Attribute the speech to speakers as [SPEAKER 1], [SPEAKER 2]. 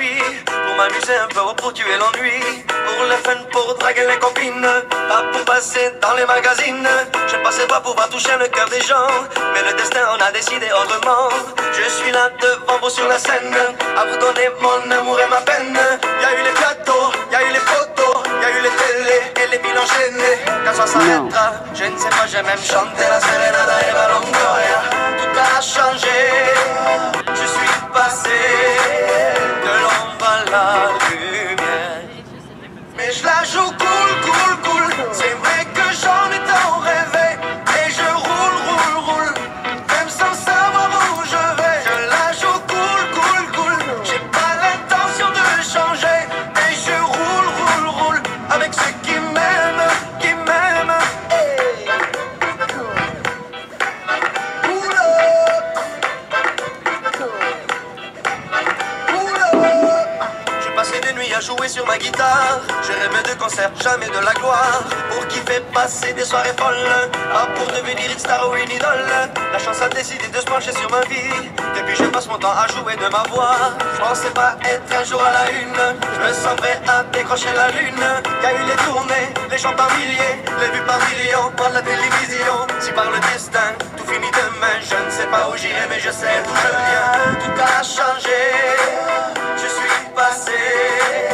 [SPEAKER 1] nuit, pour m'amuser un peu ou pour tuer l'ennui, pour le fun, pour draguer les copines, pas pour passer dans les magazines. Je passais pas pour pouvoir toucher le cœur des gens, mais le destin en a décidé autrement. Je suis là devant vous sur la scène, à vous donner mon amour et ma peine. Y a eu les plateaux, y a eu les photos, y a eu les télés et les villes enchaînées. Quand ça s'arrêtera, je ne sais pas, j'ai même chanté la Serenata et la Longoria. Tout a changé, je suis passé de l'ombre à la lumière. Mais je la joue cool, cool, cool. C'est vrai que j'en ai tant rêvé. Et je roule, roule, roule, même sans savoir où je vais. Je la joue cool, cool, cool. J'ai pas l'intention de changer. Et je roule, roule, roule, avec ceux qui m'aiment, qui m'aiment. Hey. Pull up. Pull up. J'ai passé des nuits à jouer sur ma guitare. Je rêvais de concerts, jamais de la gloire. Pour kiffer, passer des soirées folles, pas pour devenir une star ou une idole. La chance a décidé de se pencher sur ma vie. Depuis je passe mon temps à jouer de ma voix. Je pensais pas être un jour à la une. Je me sens prêt à décrocher la lune. Y a eu les tournées, les gens par milliers, les vues par millions, par la télévision. Si par le destin, tout finit demain. Je ne sais pas où j'irai, mais je sais d'où je viens. Tout a changé, je suis passé